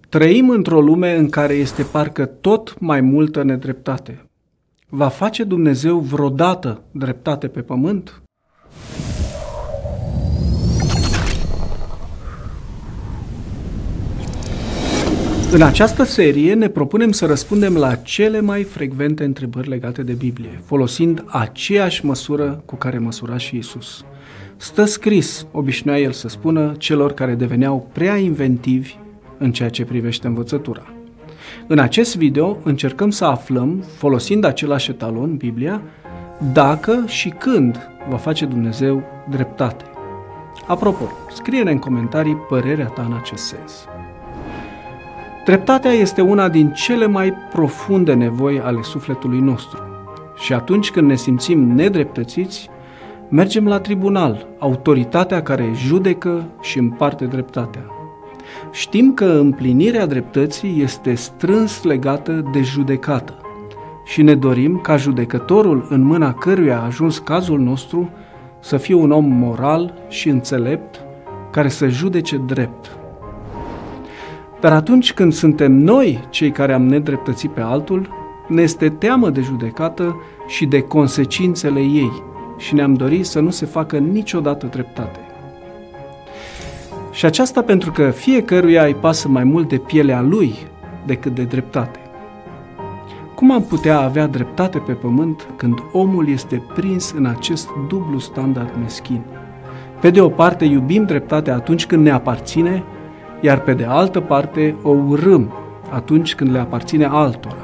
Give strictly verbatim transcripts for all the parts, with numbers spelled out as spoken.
Trăim într-o lume în care este parcă tot mai multă nedreptate. Va face Dumnezeu vreodată dreptate pe pământ? În această serie ne propunem să răspundem la cele mai frecvente întrebări legate de Biblie, folosind aceeași măsură cu care măsura și Iisus. Stă scris, obișnuia el să spună celor care deveneau prea inventivi în ceea ce privește învățătura. În acest video încercăm să aflăm, folosind același etalon, Biblia, dacă și când va face Dumnezeu dreptate. Apropo, scrie-ne în comentarii părerea ta în acest sens. Dreptatea este una din cele mai profunde nevoi ale sufletului nostru și atunci când ne simțim nedreptățiți, mergem la tribunal, autoritatea care judecă și împarte dreptatea. Știm că împlinirea dreptății este strâns legată de judecată și ne dorim ca judecătorul în mâna căruia a ajuns cazul nostru să fie un om moral și înțelept care să judece drept. Dar atunci când suntem noi cei care am nedreptățit pe altul, ne este teamă de judecată și de consecințele ei și ne-am dorit să nu se facă niciodată dreptate. Și aceasta pentru că fiecăruia îi pasă mai mult de pielea lui decât de dreptate. Cum am putea avea dreptate pe pământ când omul este prins în acest dublu standard meschin? Pe de o parte iubim dreptatea atunci când ne aparține, iar pe de altă parte o urâm atunci când le aparține altora.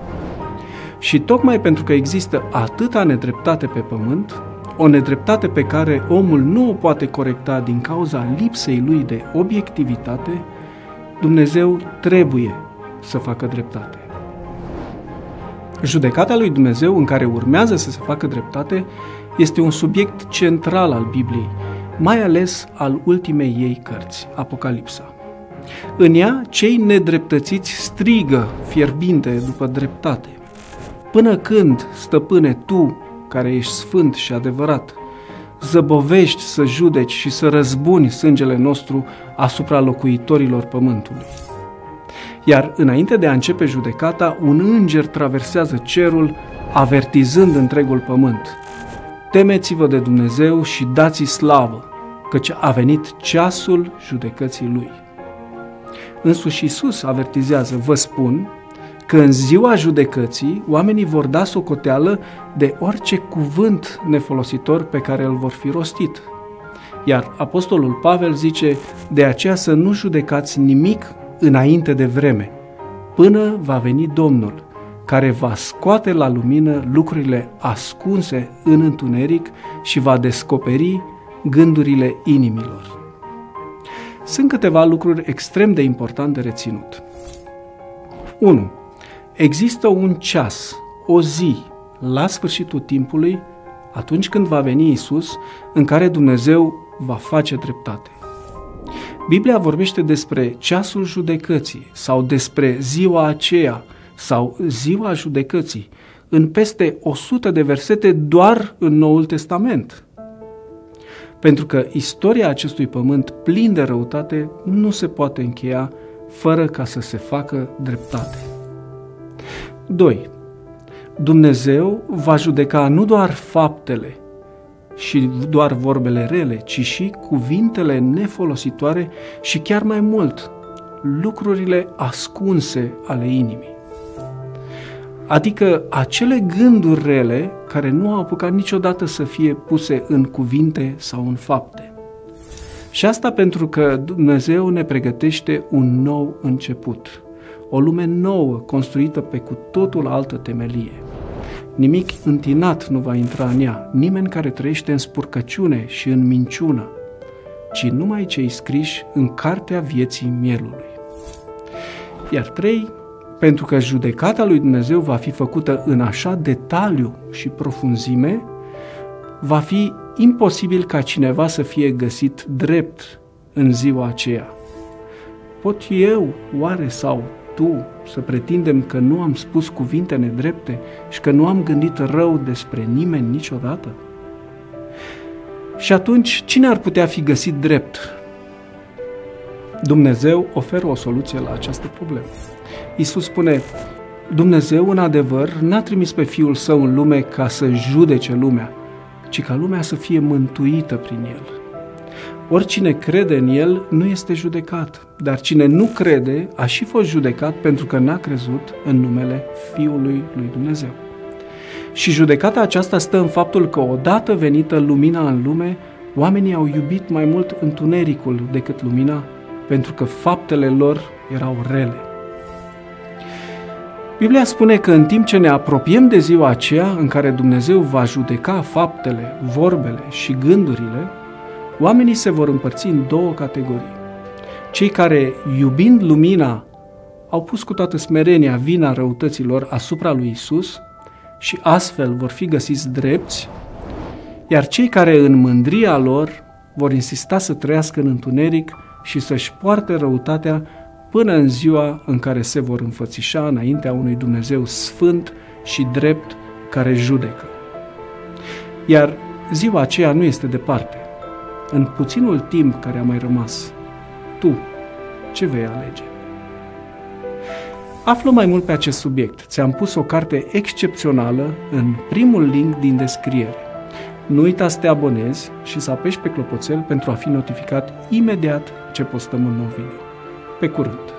Și tocmai pentru că există atâta nedreptate pe pământ, o nedreptate pe care omul nu o poate corecta din cauza lipsei lui de obiectivitate, Dumnezeu trebuie să facă dreptate. Judecata lui Dumnezeu în care urmează să se facă dreptate este un subiect central al Bibliei, mai ales al ultimei ei cărți, Apocalipsa. În ea, cei nedreptățiți strigă fierbinte după dreptate. Până când, stăpâne, tu, care ești sfânt și adevărat, zăbovești să judeci și să răzbuni sângele nostru asupra locuitorilor pământului. Iar înainte de a începe judecata, un înger traversează cerul, avertizând întregul pământ. Temeți-vă de Dumnezeu și dați-i slavă, căci a venit ceasul judecății lui. Însuși Iisus avertizează, vă spun, că în ziua judecății oamenii vor da socoteală de orice cuvânt nefolositor pe care îl vor fi rostit. Iar apostolul Pavel zice, de aceea să nu judecați nimic înainte de vreme, până va veni Domnul, care va scoate la lumină lucrurile ascunse în întuneric și va descoperi gândurile inimilor. Sunt câteva lucruri extrem de importante de reținut. unu. Există un ceas, o zi, la sfârșitul timpului, atunci când va veni Iisus, în care Dumnezeu va face dreptate. Biblia vorbește despre ceasul judecății sau despre ziua aceea sau ziua judecății în peste o sută de versete doar în Noul Testament. Pentru că istoria acestui pământ plin de răutate nu se poate încheia fără ca să se facă dreptate. doi. Dumnezeu va judeca nu doar faptele și doar vorbele rele, ci și cuvintele nefolositoare și chiar mai mult, lucrurile ascunse ale inimii. Adică acele gânduri rele care nu au apucat niciodată să fie puse în cuvinte sau în fapte. Și asta pentru că Dumnezeu ne pregătește un nou început, o lume nouă construită pe cu totul altă temelie. Nimic întinat nu va intra în ea, nimeni care trăiește în spurcăciune și în minciună, ci numai cei scriși în cartea vieții mielului. Iar trei, pentru că judecata lui Dumnezeu va fi făcută în așa detaliu și profunzime, va fi imposibil ca cineva să fie găsit drept în ziua aceea. Pot eu, oare, sau tu, să pretindem că nu am spus cuvinte nedrepte și că nu am gândit rău despre nimeni niciodată? Și atunci, cine ar putea fi găsit drept? Dumnezeu oferă o soluție la această problemă. Iisus spune, Dumnezeu, în adevăr, n-a trimis pe Fiul Său în lume ca să judece lumea, ci ca lumea să fie mântuită prin El. Oricine crede în El nu este judecat, dar cine nu crede a și fost judecat pentru că n-a crezut în numele Fiului lui Dumnezeu. Și judecata aceasta stă în faptul că odată venită lumina în lume, oamenii au iubit mai mult întunericul decât lumina, pentru că faptele lor erau rele. Biblia spune că în timp ce ne apropiem de ziua aceea în care Dumnezeu va judeca faptele, vorbele și gândurile, oamenii se vor împărți în două categorii. Cei care, iubind lumina, au pus cu toată smerenia vina răutăților asupra lui Isus și astfel vor fi găsiți drepți, iar cei care în mândria lor vor insista să trăiască în întuneric și să-și poarte răutatea până în ziua în care se vor înfățișa înaintea unui Dumnezeu sfânt și drept care judecă. Iar ziua aceea nu este departe. În puținul timp care a mai rămas, tu ce vei alege? Află mai mult pe acest subiect. Ți-am pus o carte excepțională în primul link din descriere. Nu uita să te abonezi și să apeși pe clopoțel pentru a fi notificat imediat ce postăm un nou video. Pe curând!